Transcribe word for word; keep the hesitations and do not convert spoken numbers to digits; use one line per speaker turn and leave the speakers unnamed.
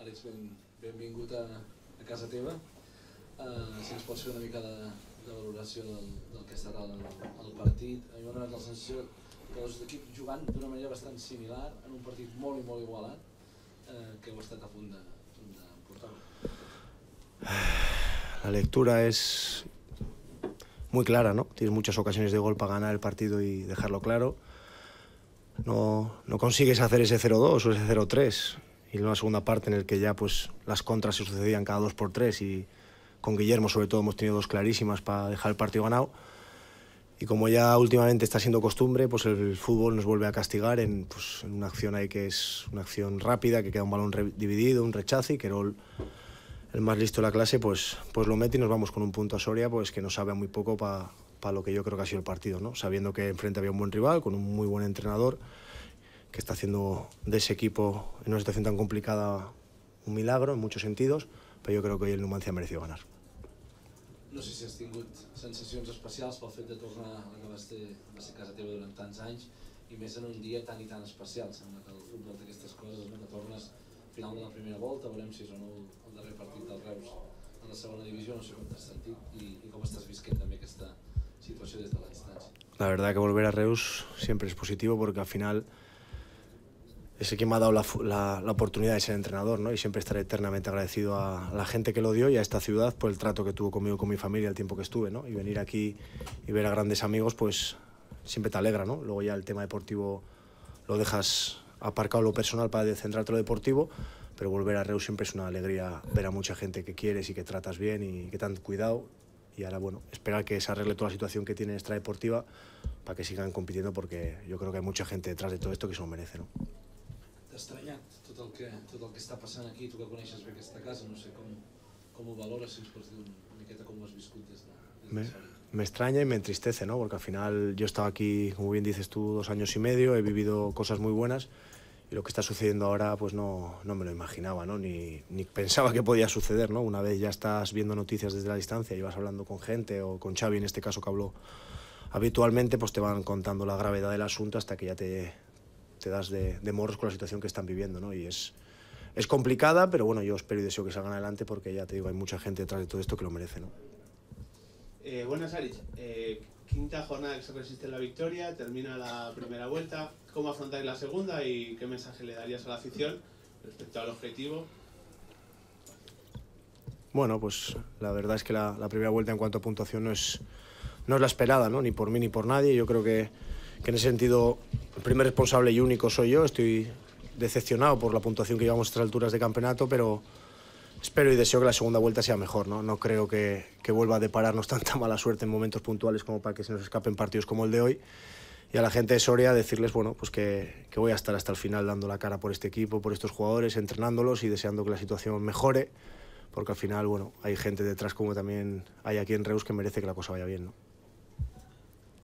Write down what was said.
Àlex, ben, benvingut a, a casa teva. Uh, si ens pots fer una mica de, de valoració del, del que serà el, el partit. A mi m'ha donat la sensació que els equips jugant d'una manera bastant similar en un partit molt i molt igualat, eh, que heu estat a punt de, de portar-ho.
La lectura es muy clara, ¿no? Tienes muchas ocasiones de gol para ganar el partido y dejarlo claro. No, no consigues hacer ese cero dos o ese cero tres. Y en una segunda parte en el que ya pues las contras se sucedían cada dos por tres y con Guillermo sobre todo hemos tenido dos clarísimas para dejar el partido ganado. Y como ya últimamente está siendo costumbre, pues el fútbol nos vuelve a castigar en, pues, en una acción ahí que es una acción rápida, que queda un balón dividido, un rechazo y que el, el más listo de la clase pues, pues lo mete y nos vamos con un punto a Soria pues que nos sabe muy poco para pa lo que yo creo que ha sido el partido, ¿no? Sabiendo que enfrente había un buen rival, con un muy buen entrenador, que está haciendo de ese equipo en una situación tan complicada un milagro en muchos sentidos, pero yo creo que hoy el Numancia mereció ganar.
No sé si has tingut sensacions especials pel fet de tornar a la que va ser, va ser casa teva durant tants anys i més en un dia tan i tan especial. Sembla que el futbol d'aquestes coses, no? Que tornes al final de la primera volta, veurem si és o no el darrer partit del Reus en la segona divisió, no sé com t'has sentit i, i com estàs visquent també aquesta situació des de la distància.
La verdad que volver a Reus siempre es positivo porque al final es el que me ha dado la, la, la oportunidad de ser entrenador, ¿no? Y siempre estaré eternamente agradecido a la gente que lo dio y a esta ciudad por el trato que tuvo conmigo, con mi familia, el tiempo que estuve, ¿no? Y venir aquí y ver a grandes amigos, pues siempre te alegra, ¿no? Luego ya el tema deportivo lo dejas aparcado lo personal para centrarte en lo deportivo, pero volver a Reus siempre es una alegría ver a mucha gente que quieres y que tratas bien y que te han cuidado. Y ahora, bueno, esperar que se arregle toda la situación que tiene extradeportiva para que sigan compitiendo, porque yo creo que hay mucha gente detrás de todo esto que se lo merece, ¿no?
T'ha estranyat tot el, que, tot el que està passant aquí, tu que coneixes bé aquesta casa, no sé com, com ho valores, si ens pots dir una miqueta com ho has viscut des de, des de
me,
Soria.
me extraña y me entristece, ¿no? Porque al final yo he estado aquí, como bien dices tú, dos años y medio, he vivido cosas muy buenas y lo que está sucediendo ahora pues no, no me lo imaginaba, ¿no? Ni, ni pensaba que podía suceder, ¿no? Una vez ya estás viendo noticias desde la distancia y vas hablando con gente, o con Xavi en este caso que habló habitualmente, pues te van contando la gravedad del asunto hasta que ya te... te das de, de morros con la situación que están viviendo, ¿no? Y es, es complicada, pero bueno, yo espero y deseo que salgan adelante porque ya te digo, hay mucha gente detrás de todo esto que lo merece, ¿no?
Eh, buenas, Àlex. Eh, quinta jornada que se resiste en la victoria, termina la primera vuelta. ¿Cómo afrontáis la segunda y qué mensaje le darías a la afición respecto al objetivo?
Bueno, pues la verdad es que la, la primera vuelta en cuanto a puntuación no es, no es la esperada, ¿no? Ni por mí ni por nadie. Yo creo que, que en ese sentido el primer responsable y único soy yo. Estoy decepcionado por la puntuación que llevamos a estas alturas de campeonato, pero espero y deseo que la segunda vuelta sea mejor, ¿no? No creo que, que vuelva a depararnos tanta mala suerte en momentos puntuales como para que se nos escapen partidos como el de hoy. Y a la gente de Soria decirles, bueno, pues que, que voy a estar hasta el final dando la cara por este equipo, por estos jugadores, entrenándolos y deseando que la situación mejore, porque al final, bueno, hay gente detrás como también hay aquí en Reus que merece que la cosa vaya bien, ¿no?